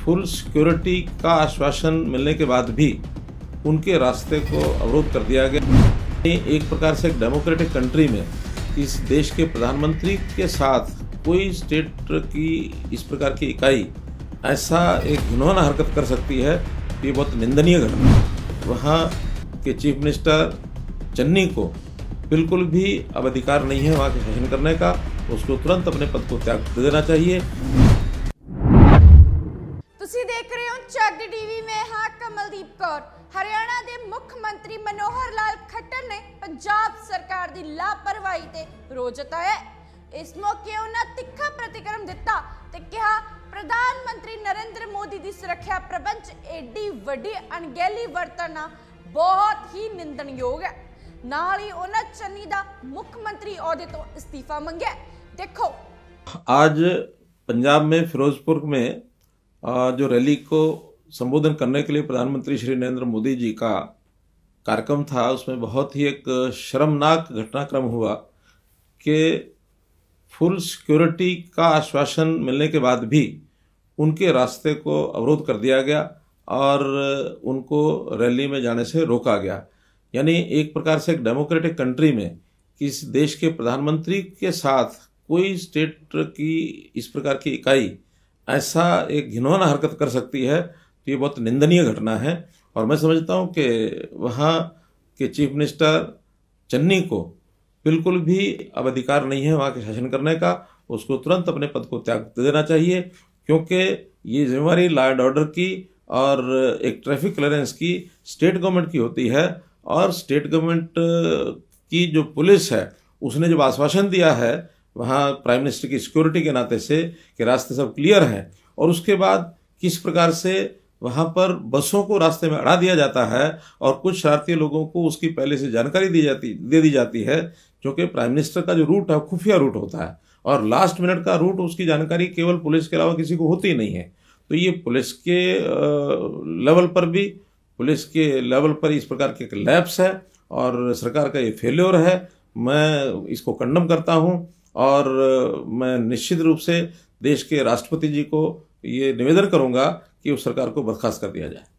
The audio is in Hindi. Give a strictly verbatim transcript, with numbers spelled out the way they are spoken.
फुल सिक्योरिटी का आश्वासन मिलने के बाद भी उनके रास्ते को अवरोध कर दिया गया। एक प्रकार से एक डेमोक्रेटिक कंट्री में इस देश के प्रधानमंत्री के साथ कोई स्टेट की इस प्रकार की इकाई ऐसा एक घिनौना हरकत कर सकती है, ये बहुत निंदनीय घटना है। वहाँ के चीफ मिनिस्टर चन्नी को बिल्कुल भी अब अधिकार नहीं है वहाँ के शासन करने का, उसको तुरंत अपने पद को त्याग दे देना चाहिए। ਤੁਸੀਂ ਦੇਖ ਰਹੇ ਹੋ ਚੱਗ ਟੀਵੀ में हाँ कमलदीप कौर। हरियाणा के मुख्य मंत्री मनोहर लाल खट्टर ने पंजाब सरकार की लापरवाही ते रोष जताया। इस मौके उन्होंने तिखा प्रतिक्रम दिता ते कहा प्रधानमंत्री नरेंद्र मोदी की सुरक्षा प्रबंध एडी वड्डी अणगहली वरतना बहुत ही निंदनयोग है। नाल ही उन्होंने चन्नी दा मुख्यमंत्री अहुदे तो इस्तीफा मंगया। देखो, आज पंजाब में फिरोजपुर में जो रैली को संबोधन करने के लिए प्रधानमंत्री श्री नरेंद्र मोदी जी का कार्यक्रम था, उसमें बहुत ही एक शर्मनाक घटनाक्रम हुआ कि फुल सिक्योरिटी का आश्वासन मिलने के बाद भी उनके रास्ते को अवरोध कर दिया गया और उनको रैली में जाने से रोका गया। यानी एक प्रकार से एक डेमोक्रेटिक कंट्री में इस देश के प्रधानमंत्री के साथ कोई स्टेट की इस प्रकार की इकाई ऐसा एक घिनौना हरकत कर सकती है, तो ये बहुत निंदनीय घटना है। और मैं समझता हूँ कि वहाँ के चीफ मिनिस्टर चन्नी को बिल्कुल भी अब अधिकार नहीं है वहाँ के शासन करने का, उसको तुरंत अपने पद को त्याग दे देना चाहिए, क्योंकि ये जिम्मेवारी लॉ एंड ऑर्डर की और एक ट्रैफिक क्लियरेंस की स्टेट गवर्नमेंट की होती है। और स्टेट गवर्नमेंट की जो पुलिस है उसने जब आश्वासन दिया है वहाँ प्राइम मिनिस्टर की सिक्योरिटी के नाते से कि रास्ते सब क्लियर हैं, और उसके बाद किस प्रकार से वहाँ पर बसों को रास्ते में अड़ा दिया जाता है और कुछ शरारती लोगों को उसकी पहले से जानकारी दी जाती दे दी जाती है, जो कि प्राइम मिनिस्टर का जो रूट है खुफिया रूट होता है और लास्ट मिनट का रूट उसकी जानकारी केवल पुलिस के अलावा किसी को होती नहीं है। तो ये पुलिस के लेवल पर भी पुलिस के लेवल पर इस प्रकार के लैप्स है और सरकार का ये फेल्योर है। मैं इसको कंडम करता हूँ और मैं निश्चित रूप से देश के राष्ट्रपति जी को ये निवेदन करूंगा कि उस सरकार को बर्खास्त कर दिया जाए।